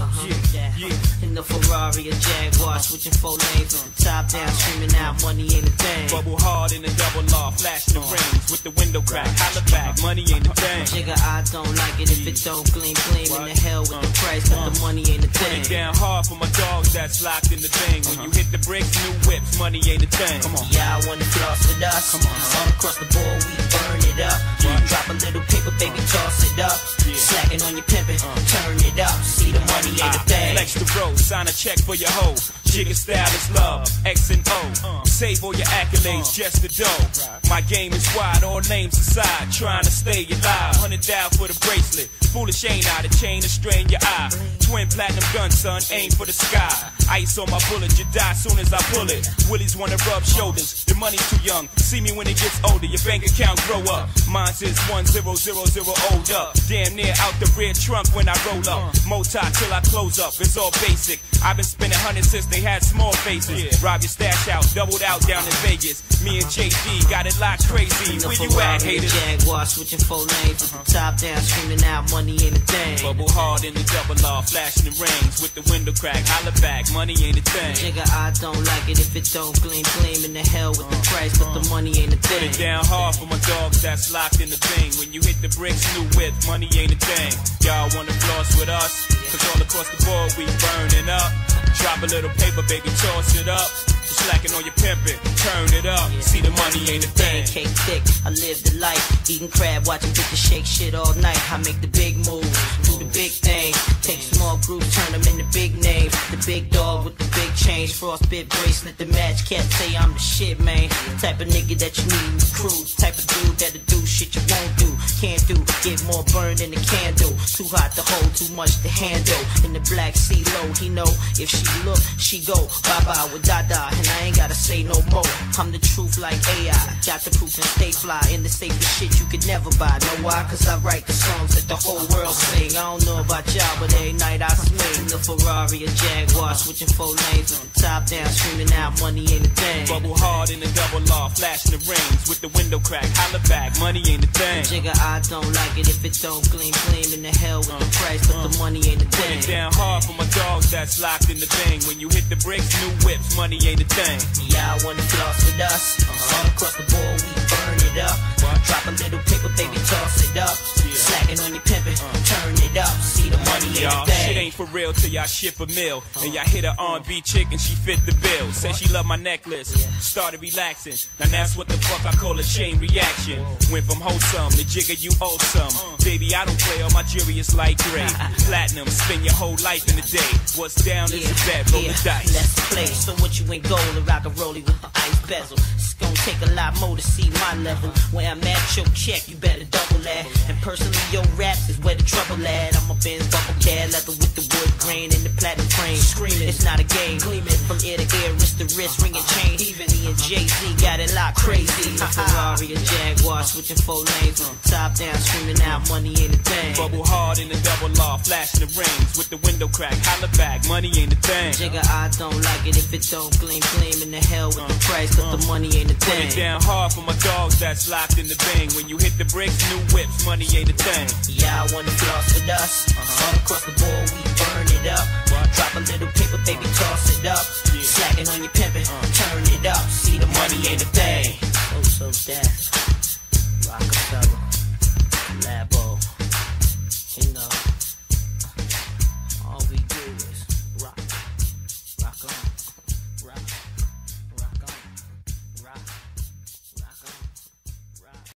In the Ferrari or Jaguar, switching 4 lanes with the top down, screaming out, money ain't a thing. Bubble hard in the double law, flashing the rings with the window crack. Holla back, money ain't a thing. Jigga, I don't like it if it don't gleam. In the hell with the price, but the money ain't a thing. Put it down hard for my dogs that's locked in the thing. When you hit the bricks, new whips, money ain't a thing. Come on. Yeah, I wanna floss with us. All across the board, we burn it up. Drop a little paper, baby, toss it up. Slacking on your pimpin', turn it up. See the money ain't a thing. Flex the road, sign a check for your hoe. Jigga style is love, X and O. Save all your accolades, just the dough. My game is wide, all names aside. Trying to stay alive, 100 down for the bracelet. Foolish ain't I, the chain to strain your eye. Twin platinum gun, son, aim for the sky. Ice on my bullet, you die soon as I pull it. Willies wanna rub shoulders, the money's too young. See me when it gets older, your bank account grow up. Mine's is 1000 old up. Damn near out the rear trunk when I roll up. Moti till I close up, it's all basic. I've been spending hundreds since they had small faces. Rob your stash out, doubled out down in Vegas. Me and JD got it locked crazy. Where you at, haters? Jaguar, switching 4 lanes with the top down, screaming out, money ain't a thing. Bubble hard in the double law, flashing the rings with the window crack. Holla back, money ain't a thing. Jigga, I don't like it if it don't gleam. In the hell with the price, but the money ain't a thing. Put it down hard for my dogs that's locked in the thing. When you hit the bricks, new whip, money ain't a thing. Y'all wanna floss with us? Cause all across the board we burning up. Drop a little paper, baby, toss it up. Slacking on your pimpin', turn it up. See the money ain't a thing. Cake thick, I live the life. Eating crab, watching bitches shake shit all night. I make the big move, do the big thing. Take small groups, turn them into big names. The big dog with the big change. Frostbit bracelet, the match cat say I'm the shit, man. Type of nigga that you need in the crew. Type of dude that'll do shit you won't do. Can't do, get more burned than a candle. Too hot to hold, too much to handle. In the Black Sea low, he know if she look, she go. Bye-bye with Dada. And I ain't gotta say no more. I'm the truth like AI. Got the proof and stay fly. In the safest shit you could never buy. Know why? Cause I write the songs that the whole world sing. I don't know about y'all, but every night I swing. The Ferrari or Jaguar, switching 4 lanes with the top down, screaming out, money ain't a thing. Bubble hard in the double law, flashing the rings with the window crack. Holla back, money ain't a thing. Jigga, I don't like it if it don't gleam. In the hell with the price, but the money ain't a thing. Put it down hard for my dogs that's locked in the thing. When you hit the bricks, new whips, money ain't a thing. Yeah, I wanna floss with us. All across the board, we burn it up. Drop a little paper, baby, toss it up. Slacking on your pimpin', turn it up. See the money ain't a thing. Shit ain't for real till y'all ship a meal. And y'all hit a R&B chick and she fit the bill. Said she loved my necklace, started relaxing. Now that's what the fuck I call a chain reaction. Went from wholesome to jigger, you awesome. Baby, I don't play, all my jewelry is light gray. Platinum, spend your whole life in a day. What's down is a bet, roll the dice. Let's play, so what you ain't gold and rock a rollie with the ice bezel. It's gonna take a lot more to see my level. Where I'm at, your check, you better double that. And personally, your raps is where the trouble at. I'm a Benz buckle cat, leather with the wood grain and the platinum frame. Screaming, it's not a game. Gleaming from ear to ear, wrist to wrist, ringing chain. Even me and Jay-Z got it locked crazy. Ferrari or Jaguar, switching 4 lanes with the top down, screaming out, money ain't a thing. Bubble hard in the double law, flashing the rings with the window crack. Holla back, money ain't a thing. Jigga, I don't like it if it don't gleam. In the hell with the price, but the money ain't a thing. Put it down hard for my dogs that's locked in the thing. When you hit the bricks, new whips, money ain't a thing. Yeah, I wanna floss with us. All across the board,